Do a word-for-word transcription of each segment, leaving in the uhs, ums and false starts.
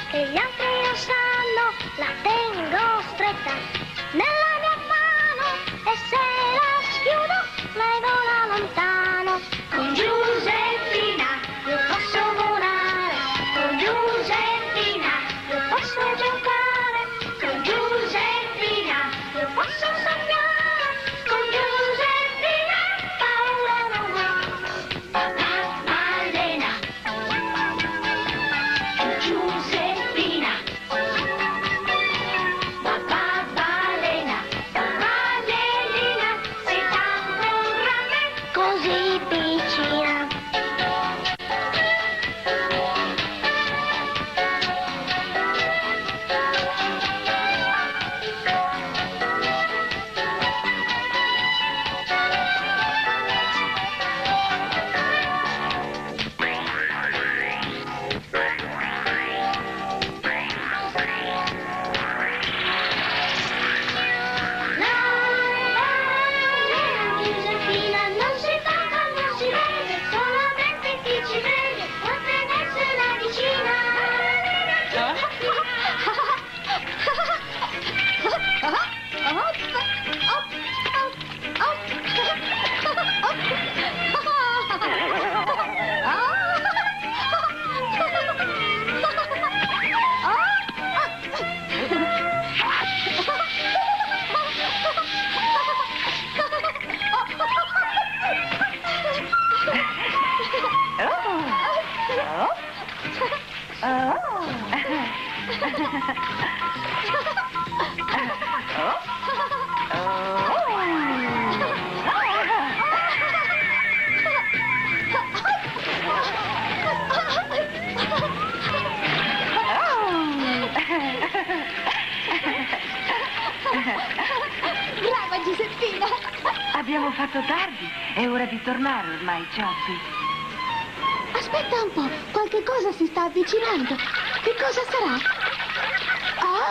che gli altri lo sanno, la tengo stretta nella mia mano e se la schiudo lei vola lontano. Con Giuseppina io posso volare, con Giuseppina io posso giocare, con Giuseppina io posso sognare, con Giuseppina paura non ho. Papà balena, Giuseppina, papà balena, ballerina, sei tanto grande, così piccina. Giuseppina non si tocca, non si vede, solamente chi ci vede può tenersela vicina. Brava Giuseppina! Abbiamo fatto tardi, è ora di tornare ormai, Chubby. Aspetta un po', qualche cosa si sta avvicinando. Che cosa sarà? Ah?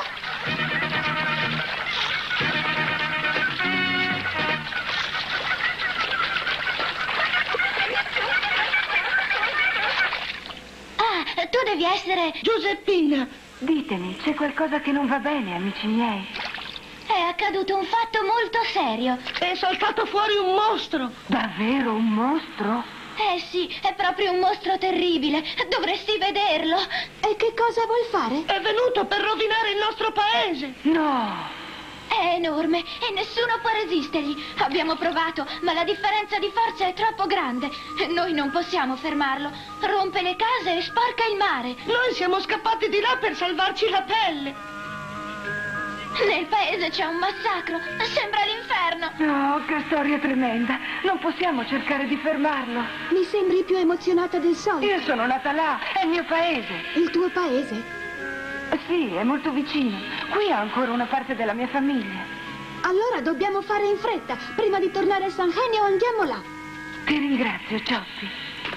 Ah, tu devi essere... Giuseppina! Ditemi, c'è qualcosa che non va bene, amici miei? È accaduto un fatto molto serio. È saltato fuori un mostro! Davvero un mostro? Eh sì, è proprio un mostro terribile. Dovresti vederlo. E che cosa vuol fare? È venuto per rovinare il nostro paese! No! È enorme e nessuno può resistergli. Abbiamo provato, ma la differenza di forza è troppo grande. Noi non possiamo fermarlo. Rompe le case e sporca il mare. Noi siamo scappati di là per salvarci la pelle! Nel paese c'è un massacro. Sembra l'inferno. No, che storia tremenda. Non possiamo cercare di fermarlo. Mi sembri più emozionata del solito. Io sono nata là, è il mio paese. Il tuo paese? Sì, è molto vicino. Qui ho ancora una parte della mia famiglia. Allora dobbiamo fare in fretta. Prima di tornare a San Genio andiamo là. Ti ringrazio, Chubby.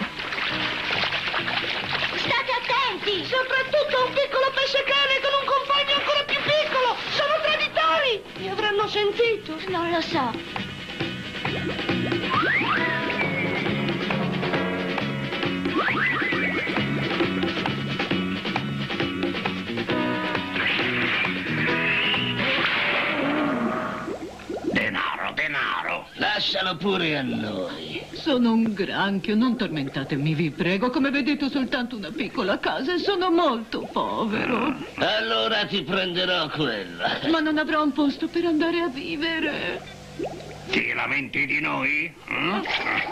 State attenti. Soprattutto un piccolo pesce cane con un compagno ancora più piccolo! Sono traditori! Mi avranno sentito! Non lo so. Denaro, denaro. Lascialo pure a noi. Sono un granchio, non tormentatemi, vi prego. Come vedete ho soltanto una piccola casa e sono molto povero. Allora ti prenderò quella. Ma non avrò un posto per andare a vivere. Ti lamenti di noi? Mm?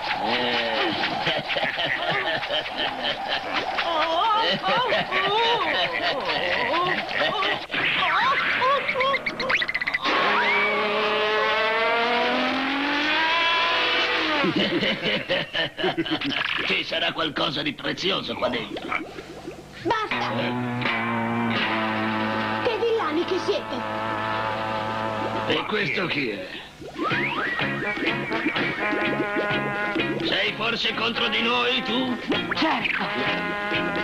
Ci sarà qualcosa di prezioso qua dentro. Basta! Che villani che siete! E questo chi è? Sei forse contro di noi, tu? Certo.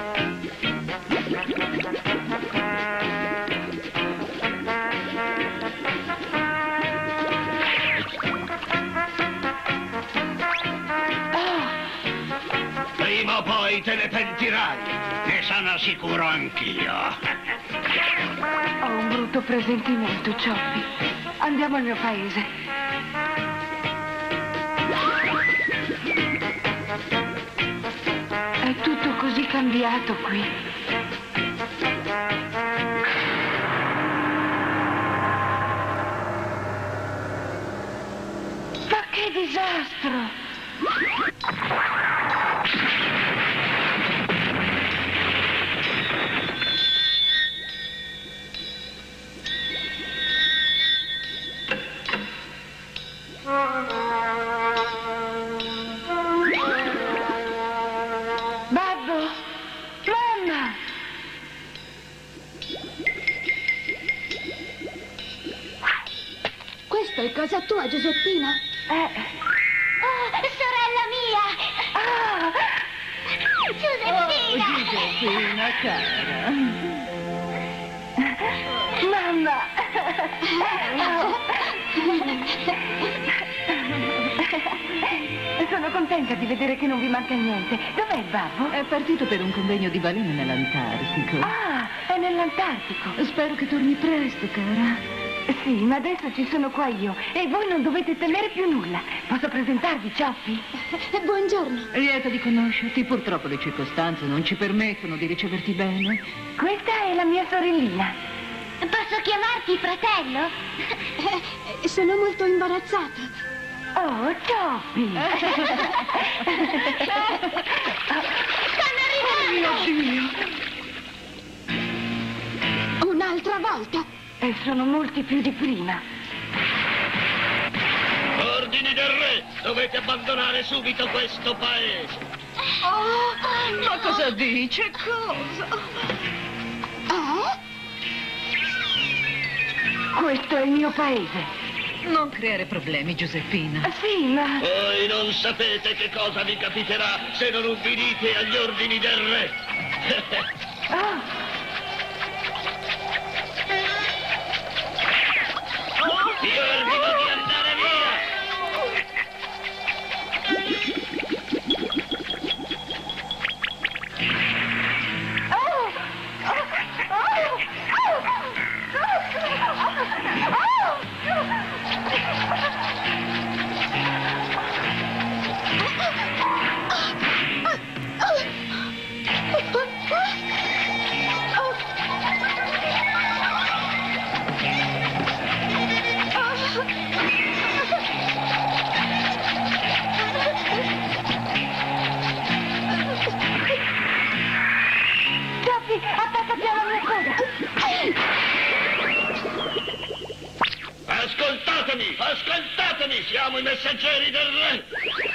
Prima o poi te ne pentirai. Ne sono sarà sicuro anch'io. Ho un brutto presentimento, Choppy. Andiamo al mio paese. È tutto così cambiato qui. Ma che disastro! Babbo! Mamma! Questo è casa tua, Giuseppina? Eh... Oh, sorella mia! Ah! Giuseppina! Oh, Giuseppina, cara. Mamma! Sono contenta di vedere che non vi manca niente. Dov'è il babbo? È partito per un convegno di balene nell'Antartico. Ah, è nell'Antartico. Spero che torni presto, cara. Sì, ma adesso ci sono qua io e voi non dovete temere più nulla. Posso presentarvi, Choppy? Buongiorno. Lieta di conoscerti. Purtroppo le circostanze non ci permettono di riceverti bene. Questa è la mia sorellina. Posso chiamarti fratello? Eh, sono molto imbarazzata. Oh, Choppy! Stanno arrivando! Un'altra volta. E sono molti più di prima. Ordini del re! Dovete abbandonare subito questo paese! Oh, ma cosa dice? Cosa? Eh? Questo è il mio paese. Non creare problemi, Giuseppina. Sì, ma... Voi non sapete che cosa vi capiterà se non ubbidite agli ordini del re! Oh. Io ordino di andare via! Choppy, attaccati alla mia coda! Ascoltatemi, ascoltatemi! Siamo i messaggeri del re!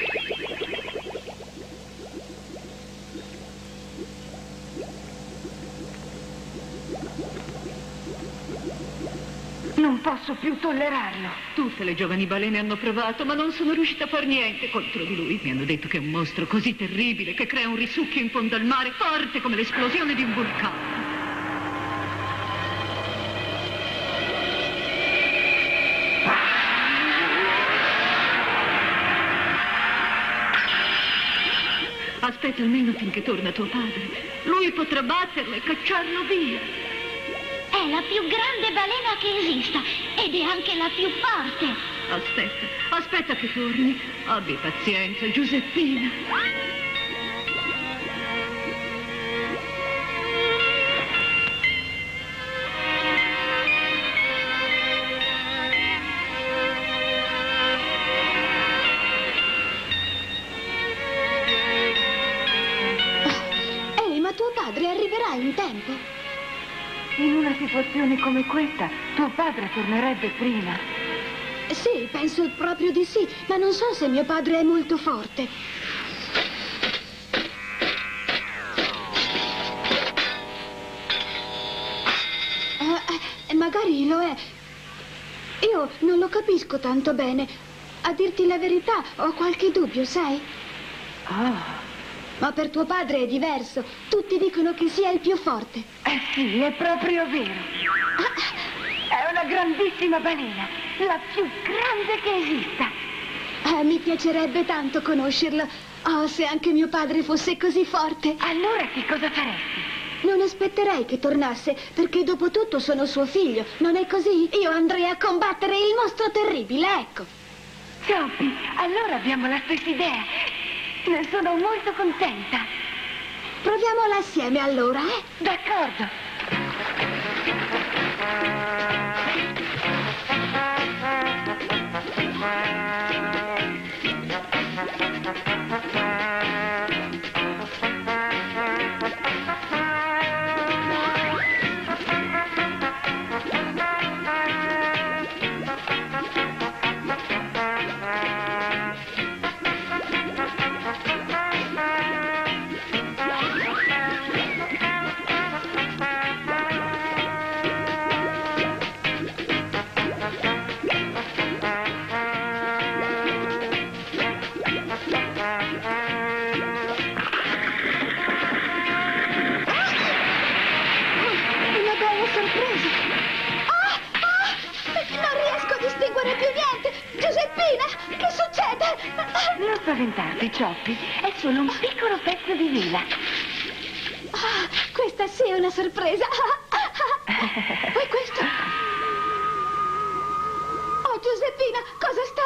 Non posso più tollerarlo. Tutte le giovani balene hanno provato, ma non sono riuscita a far niente contro di lui. Mi hanno detto che è un mostro così terribile che crea un risucchio in fondo al mare, forte come l'esplosione di un vulcano. Aspetta almeno finché torna tuo padre. Lui potrà batterlo e cacciarlo via. È la più grande balena che esista ed è anche la più forte. Aspetta, aspetta che torni. Abbi pazienza, Giuseppina. Ehi, ma tuo padre arriverà in tempo? In una situazione come questa, tuo padre tornerebbe prima. Sì, penso proprio di sì, ma non so se mio padre è molto forte. Uh, magari lo è. Io non lo capisco tanto bene. A dirti la verità, ho qualche dubbio, sai? Oh. Ma per tuo padre è diverso. Tutti dicono che sia il più forte. Eh sì, è proprio vero. È una grandissima balena, la più grande che esista. Ah, mi piacerebbe tanto conoscerlo. Oh, se anche mio padre fosse così forte. Allora che cosa faresti? Non aspetterei che tornasse, perché dopo tutto sono suo figlio, non è così? Io andrei a combattere il mostro terribile, ecco. Sophie, allora abbiamo la stessa idea. Ne sono molto contenta. Proviamola assieme allora, eh? D'accordo. Non spaventarti, Sophie. È solo un piccolo pezzo di vela. Ah, questa sì è una sorpresa. E questo? Oh, Giuseppina, cosa sta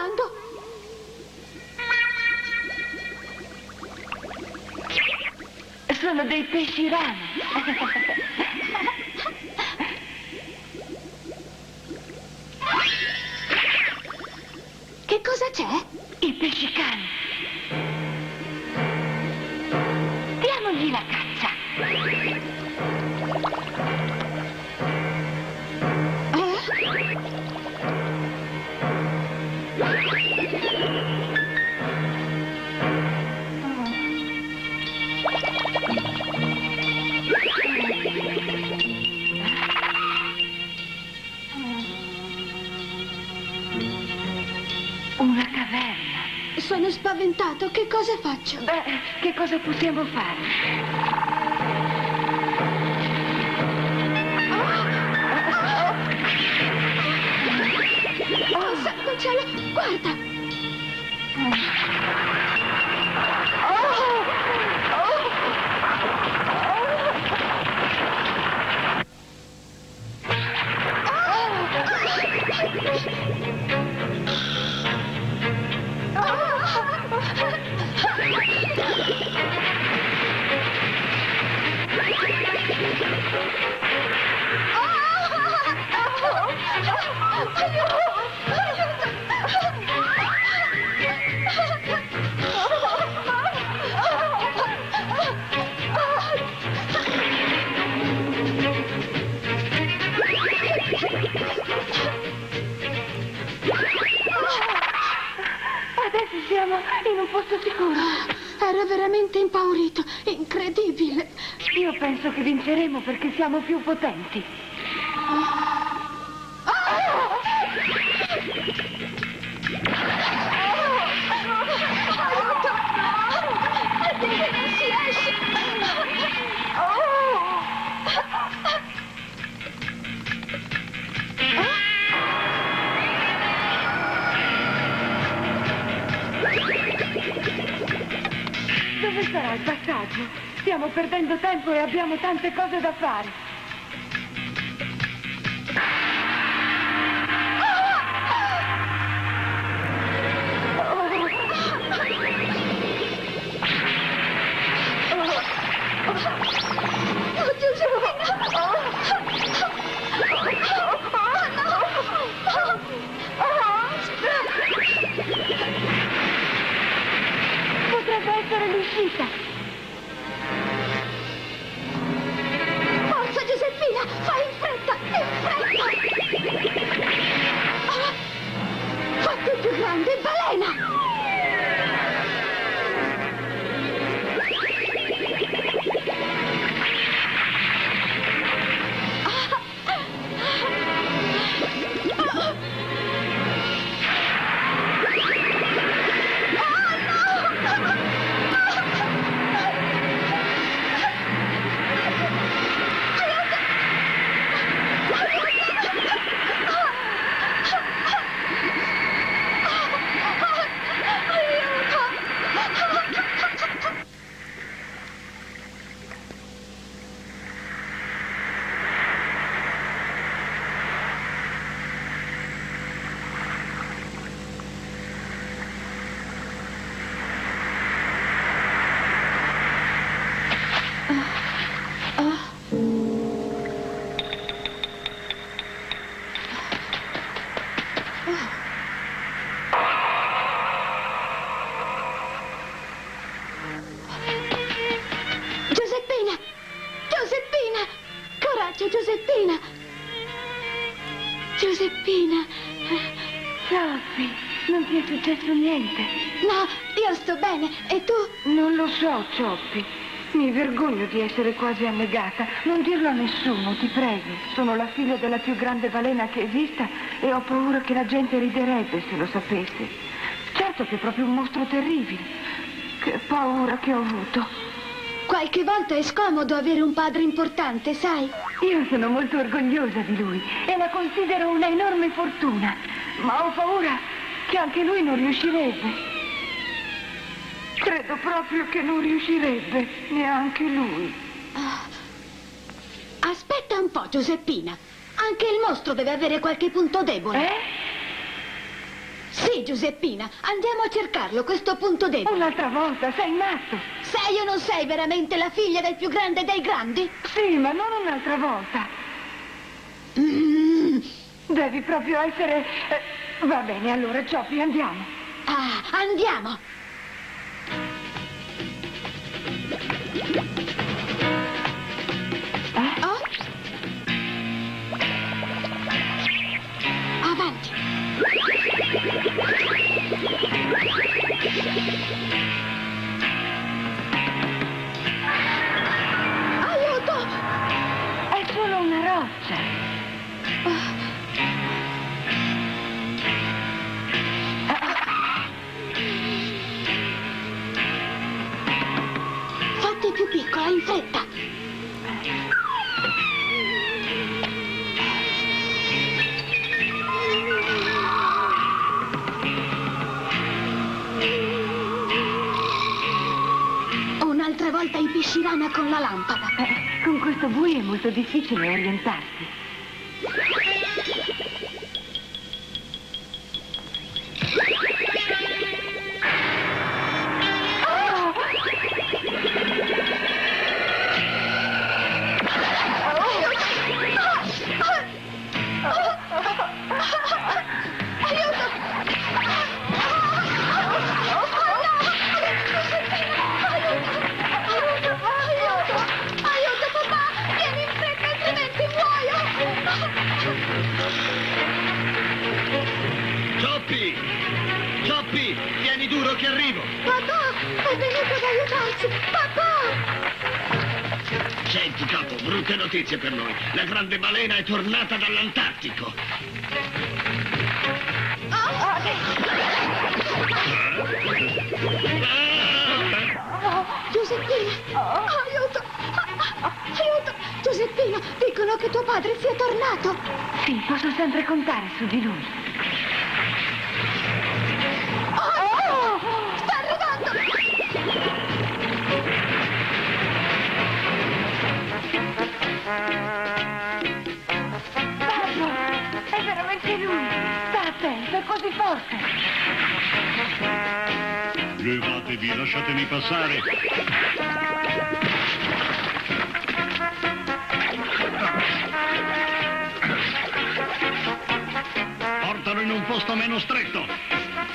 arrivando? Sono dei pesci rana. Che cosa c'è? I pesci cani. Diamogli la caccia. Una caverna. Sono spaventato. Che cosa faccio? Beh, che cosa possiamo fare? Oh, santo cielo, guarda! Adesso siamo in un posto sicuro. Era veramente impaurito. Incredibile. Io penso che vinceremo perché siamo più potenti. Perché non si esce? Dove sarà il passaggio? Stiamo perdendo tempo e abbiamo tante cose da fare. Oh, Giuseppina! Potrebbe essere l'uscita. Forza, Giuseppina! successo, Giuseppina? Giuseppina. Sophie, non ti è successo niente? No, io sto bene. E tu? Non lo so, Sophie. Mi vergogno di essere quasi annegata. Non dirlo a nessuno, ti prego. Sono la figlia della più grande balena che esista e ho paura che la gente riderebbe se lo sapesse. Certo che è proprio un mostro terribile. Che paura che ho avuto. Qualche volta è scomodo avere un padre importante, sai? Io sono molto orgogliosa di lui e la considero una enorme fortuna. Ma ho paura che anche lui non riuscirebbe. Credo proprio che non riuscirebbe, neanche lui. Oh. Aspetta un po', Giuseppina. Anche il mostro deve avere qualche punto debole. Eh? Sì, Giuseppina. Andiamo a cercarlo, questo punto debole. Un'altra volta, sei matto. Sei o non sei veramente la figlia del più grande dei grandi? Sì, ma non un'altra volta. Mm. Devi proprio essere... Eh, va bene, allora, Sophie, andiamo. Ah, andiamo. Eh? Oh? Avanti. Aiuto! È solo una roccia. Oh. Fatti più piccola, in fretta. Un'altra volta in piscirana con la lampada. Eh, con questo buio è molto difficile orientarsi. Sophie! Sophie! Tieni duro che arrivo! Papà, è venuto ad aiutarci! Papà! Senti, capo, brutte notizie per noi. La grande balena è tornata dall'Antartico. Oh. Oh, Giuseppina! Aiuto! Aiuto! Giuseppina, dicono che tuo padre sia tornato! Sì, posso sempre contare su di lui. Oh! Sta arrivando! Babbo, è veramente lui! Sta attento, è così forte! Levatevi, lasciatemi passare! Portalo in un posto meno stretto!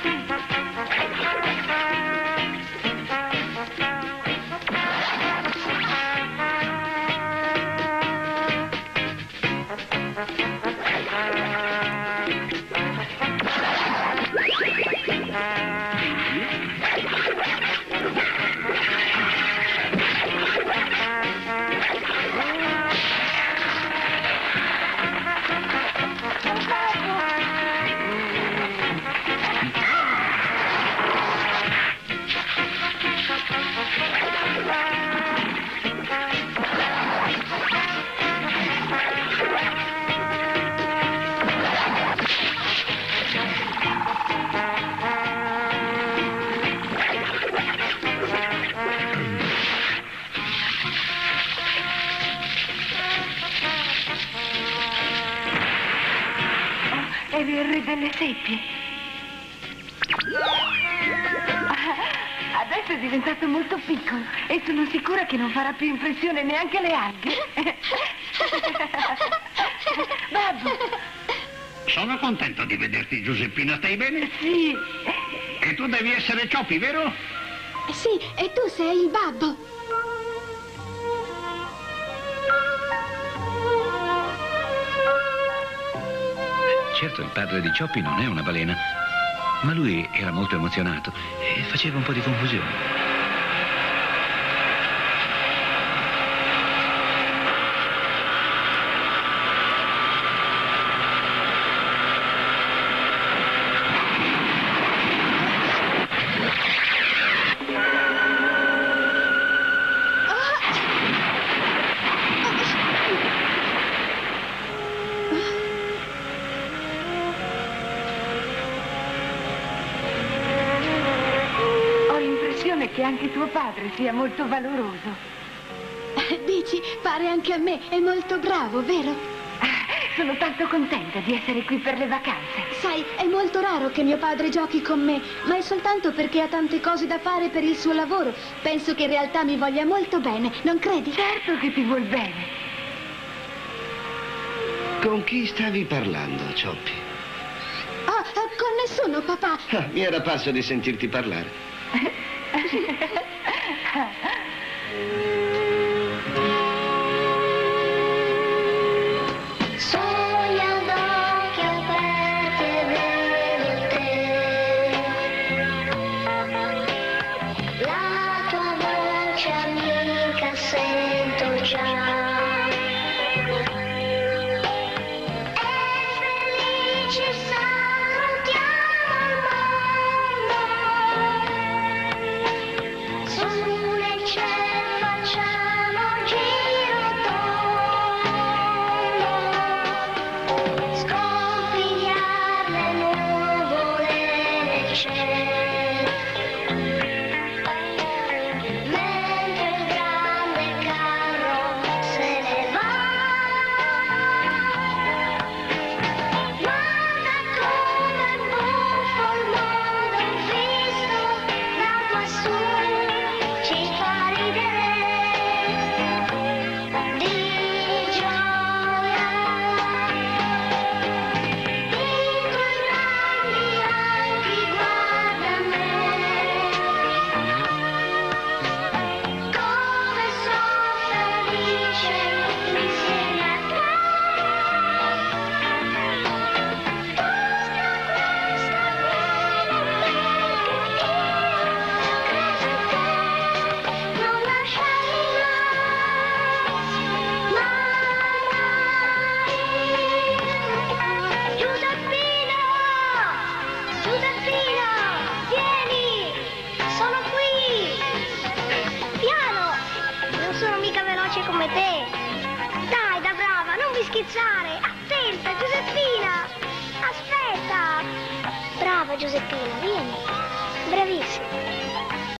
È il re delle seppie. Adesso è diventato molto piccolo e sono sicura che non farà più impressione neanche le alghe. Babbo! Sono contento di vederti, Giuseppina. Stai bene? Sì. E tu devi essere Sophie, vero? Sì, e tu sei il babbo. certo il padre di Cioppi non è una balena, ma lui era molto emozionato e faceva un po' di confusione. Che anche tuo padre sia molto valoroso. Dici, pare anche a me, è molto bravo, vero? Sono tanto contenta di essere qui per le vacanze. Sai, è molto raro che mio padre giochi con me, ma è soltanto perché ha tante cose da fare per il suo lavoro. Penso che in realtà mi voglia molto bene, non credi? Certo che ti vuol bene. Con chi stavi parlando, Cioppi? Oh, con nessuno, papà. Ah, mi era parso di sentirti parlare. Sogna ad occhi aperti e vedo te, la tua voce amica sento già. Come te. Dai, da brava, non mi schizzare. Attenta, Giuseppina. Aspetta. Brava, Giuseppina, vieni. Bravissima.